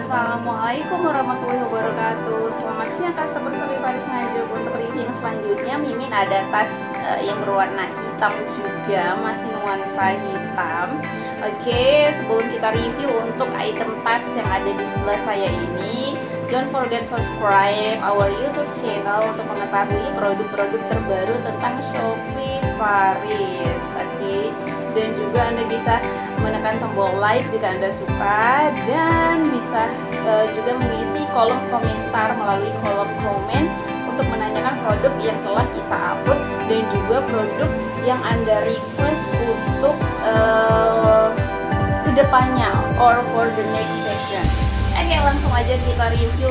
Assalamualaikum warahmatullahi wabarakatuh. Selamat siang customer Shopee Paris Nganjuk. Untuk review yang selanjutnya, Mimin ada tas yang berwarna hitam juga, masih nuansa hitam. Oke, sebelum kita review untuk item tas yang ada di sebelah saya ini, don't forget subscribe our YouTube channel untuk mengetahui produk-produk terbaru tentang Shopee Paris. Oke, dan juga Anda bisa menekan tombol like jika Anda suka, dan bisa juga mengisi kolom komentar melalui kolom komen untuk menanyakan produk yang telah kita upload dan juga produk yang Anda request untuk kedepannya or for the next session. Oke, langsung aja kita review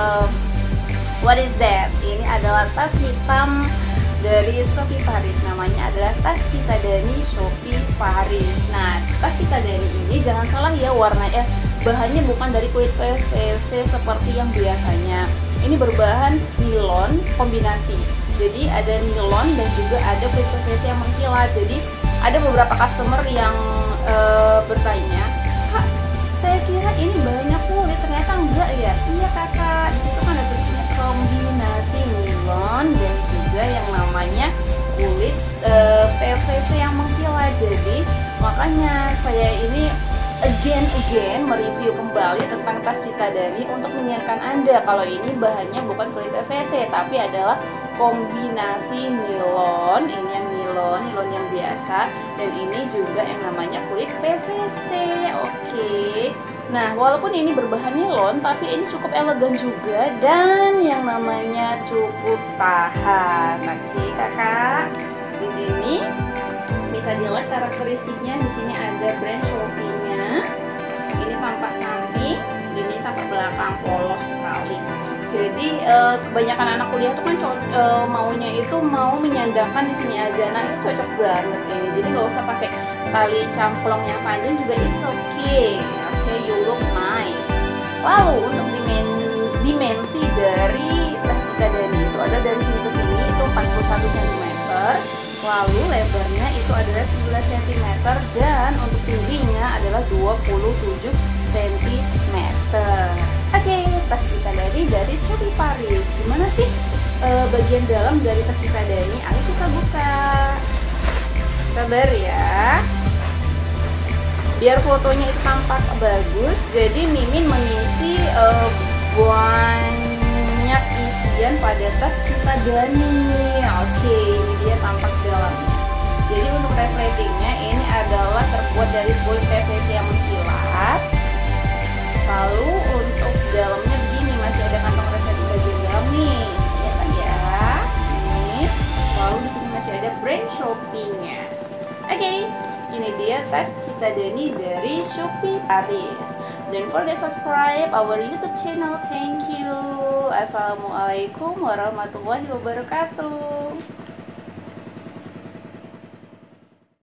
what is that. Ini adalah tas hitam dari Shopee Paris, namanya adalah tas Citadani Shopee Paris. Nah, tas Citadani ini jangan salah ya, warnanya bahannya bukan dari kulit PVC seperti yang biasanya. Ini berbahan nilon kombinasi. Jadi ada nilon dan juga ada kulit PVC yang mengkilat. Jadi ada beberapa customer yang bertanya, "Kak, saya kira ini bahannya kulit, ternyata enggak ya?" Iya kakak, disitu kan ada tulisannya kombinasi nilon dan juga yang namanya kulit PVC yang mengkilat. Jadi makanya saya ini again mereview kembali tentang tas Citadani untuk mengingatkan Anda kalau ini bahannya bukan kulit PVC tapi adalah kombinasi nilon. Ini yang nilon yang biasa, dan ini juga yang namanya kulit PVC. Oke. Nah, walaupun ini berbahan nilon, tapi ini cukup elegan juga dan yang namanya cukup tahan. Oke, kakak. Di sini bisa dilihat karakteristiknya. Di sini ada brand Shopee-nya. Ini tampak samping, ini tampak belakang polos sekali. Jadi kebanyakan anak kuliah tuh kan maunya itu mau menyandangkan di sini aja. Nah, ini cocok banget ini. Jadi nggak usah pakai tali camplong yang panjang juga, is okay. Oke, you look nice. Lalu untuk dimensi dari tas Citadani itu ada dari sini ke sini itu 41 cm. Lalu lebarnya itu adalah 11 cm dan untuk tingginya adalah 27 cm. Oke, tas Citadani dari Shopee Paris. Gimana sih bagian dalam dari tas Citadani? Ayo kita buka. Sabar ya, biar fotonya itu tampak bagus. Jadi Mimin mengisi banyak isian pada tas Citadani. Oke, ini dia tampak dalamnya. Jadi untuk resletingnya ini adalah terbuat dari kulit PVC yang mengkilat. Lalu untuk dalamnya begini, masih ada kantong resleting bagian dalam nih, ya kan ya. Nih. Lalu di sini masih ada brand Shopee-nya. Oke, ini dia tas Citadani dari Shopee Paris. Don't forget subscribe our YouTube channel. Thank you. Assalamualaikum warahmatullahi wabarakatuh.